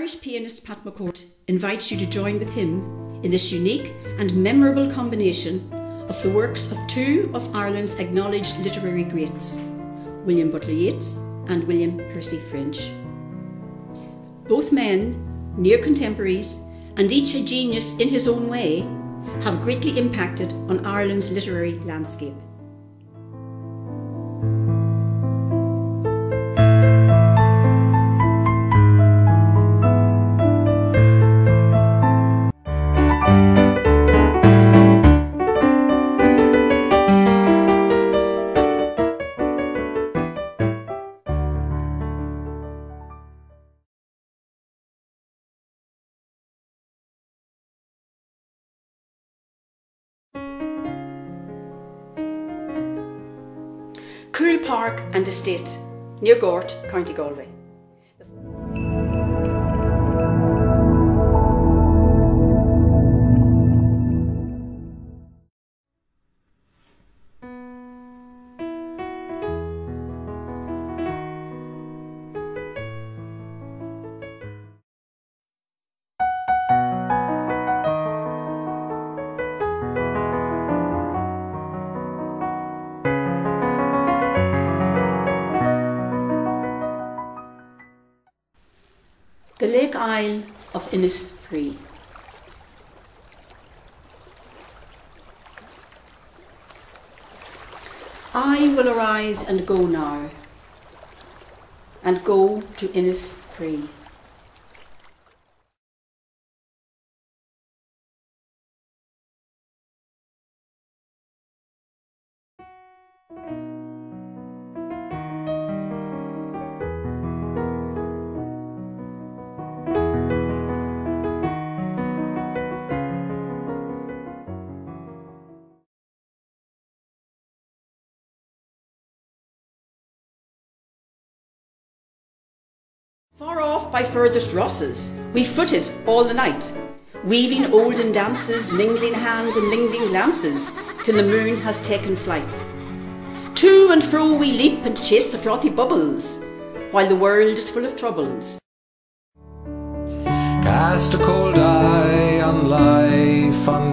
Irish pianist Pat McCourt invites you to join with him in this unique and memorable combination of the works of two of Ireland's acknowledged literary greats, William Butler Yeats and William Percy French. Both men, near contemporaries, and each a genius in his own way, have greatly impacted on Ireland's literary landscape. Cool Park and Estate, near Gort, County Galway. The Lake Isle of Innisfree. I will arise and go now, and go to Innisfree. Far off by furthest Rosses, we footed all the night, weaving olden dances, mingling hands and mingling glances, till the moon has taken flight. To and fro we leap and chase the frothy bubbles, while the world is full of troubles. Cast a cold eye on life, on